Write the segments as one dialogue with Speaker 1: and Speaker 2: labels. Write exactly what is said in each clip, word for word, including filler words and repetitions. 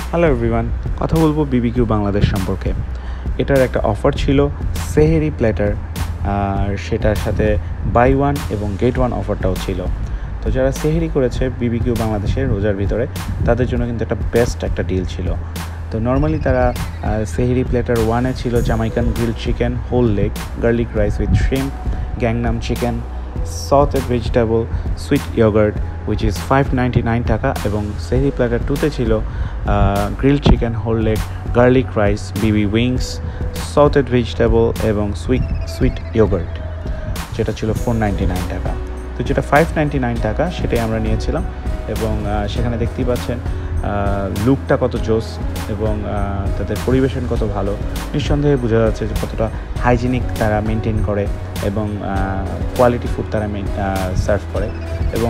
Speaker 1: Hello everyone, কথা বলবো BBQ Bangladesh সম্পর্কে। এটার একটা অফার ছিল সেহেরি প্ল্যাটার, আর সেটার সাথে বাই ওয়ান এবং গেট ওয়ান অফারটাও ছিল। তো যারা সেহেরি করেছে বিবিকিউ বাংলাদেশের রোজার ভিতরে, তাদের জন্য কিন্তু একটা বেস্ট একটা ডিল ছিল। তো নর্মালি তারা সেহেরি প্ল্যাটার ওয়ানে ছিল Jamaican grill chicken, whole leg, garlic rice with shrimp, Gangnam chicken, sautéed vegetable, sweet yoghurt which is five ninety nine টাকা, এবং সেহরি প্ল্যাটার টুতে ছিল grill chicken, whole leg, garlic rice, বিবি উইংস, সটেড ভেজিটেবল এবং sweet sweet yoghurt, যেটা ছিল four ninety nine টাকা। তো যেটা ফাইভ নাইনটি নাইন টাকা সেটাই আমরা নিয়েছিলাম, এবং সেখানে দেখতেই পাচ্ছেন লুকটা কত জোস এবং তাদের পরিবেশন কত ভালো। নিঃসন্দেহে বোঝা যাচ্ছে যে কতটা হাইজিনিক তারা মেনটেন করে এবং কোয়ালিটি ফুড তারা সার্ভ করে, এবং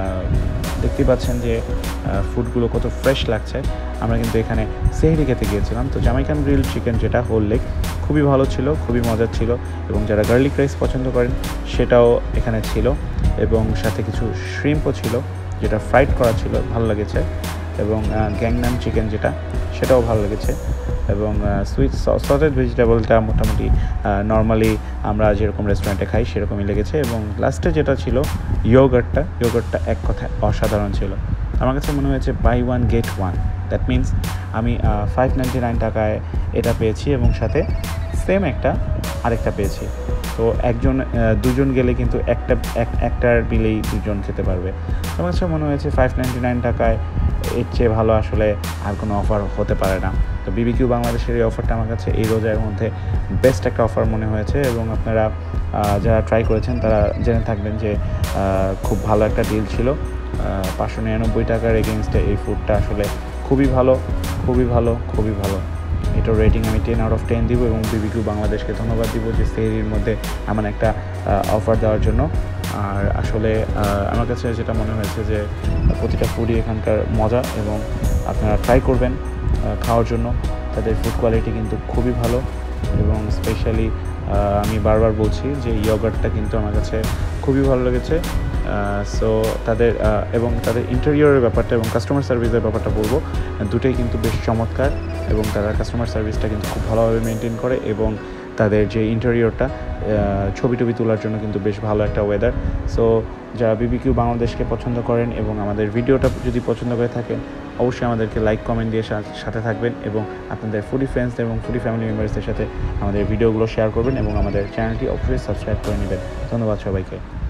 Speaker 1: দেখতেই পাচ্ছেন যে ফুডগুলো কত ফ্রেশ লাগছে। আমরা কিন্তু এখানে সেহরি খেতে গিয়েছিলাম। তো জামাইকান গ্রিল চিকেন যেটা হোল লেগ খুবই ভালো ছিল, খুবই মজার ছিল, এবং যারা গার্লিক রাইস পছন্দ করেন সেটাও এখানে ছিল, এবং সাথে কিছু শ্রিম্পও ছিল যেটা ফ্রাইড করা ছিল, ভালো লেগেছে, এবং গ্যাংনাম চিকেন যেটা সেটাও ভালো লেগেছে, এবং সুইট সটেড ভেজিটেবলটা মোটামুটি নর্মালি আমরা যেরকম রেস্টুরেন্টে খাই সেরকমই লেগেছে, এবং লাস্টে যেটা ছিল ইয়োগার্টটা ইয়োগার্টটা এক কথায় অসাধারণ ছিল। আমার কাছে মনে হয়েছে buy one get one, that means আমি ফাইভ নাইনটি নাইন টাকায় এটা পেয়েছি এবং সাথে সেম একটা আরেকটা পেয়েছি। তো একজন দুজন গেলে কিন্তু একটা একটার বিলেই দুজন খেতে পারবে। আমার কাছে মনে হয়েছে ফাইভ নাইনটি নাইন টাকায় এর চেয়ে ভালো আসলে আর কোনো অফার হতে পারে না। তো বিবিকিউ বাংলাদেশের এই অফারটা আমার কাছে এই রোজার মধ্যে বেস্ট একটা অফার মনে হয়েছে, এবং আপনারা যারা ট্রাই করেছেন তারা জেনে থাকবেন যে খুব ভালো একটা ডিল ছিল। পাঁচশো নিরানব্বই টাকার এগেনস্টে এই ফুডটা আসলে খুবই ভালো, খুবই ভালো, খুবই ভালো। এটার রেটিং আমি টেন আউট অফ টেন দিব, এবং বিবিকিউ বাংলাদেশকে ধন্যবাদ দিব যে সেহরির মধ্যে এমন একটা অফার দেওয়ার জন্য। আর আসলে আমার কাছে যেটা মনে হয়েছে যে প্রতিটা ফুডই এখানকার মজা, এবং আপনারা ট্রাই করবেন খাওয়ার জন্য। তাদের ফুড কোয়ালিটি কিন্তু খুবই ভালো, এবং স্পেশালি আমি বারবার বলছি যে ইয়োগার্টটা কিন্তু আমার কাছে খুবই ভালো লেগেছে। সো তাদের এবং তাদের ইন্টেরিয়রের ব্যাপারটা এবং কাস্টমার সার্ভিসের ব্যাপারটা বলবো, দুটোই কিন্তু বেশ চমৎকার, এবং তারা কাস্টমার সার্ভিসটা কিন্তু খুব ভালোভাবে মেনটেন করে, এবং তাদের যে ইন্টেরিয়রটা ছবি টবি তোলার জন্য কিন্তু বেশ ভালো একটা ওয়েদার। সো যারা বিবিকিউ বাংলাদেশকে পছন্দ করেন এবং আমাদের ভিডিওটা যদি পছন্দ করে থাকেন, অবশ্যই আমাদেরকে লাইক কমেন্ট দিয়ে সাথে থাকবেন, এবং আপনাদের ফুডি ফ্রেন্ডসদের এবং ফুডি ফ্যামিলি মেম্বার্সদের সাথে আমাদের ভিডিওগুলো শেয়ার করবেন, এবং আমাদের চ্যানেলটি অবশ্যই সাবস্ক্রাইব করে নেবেন। ধন্যবাদ সবাইকে।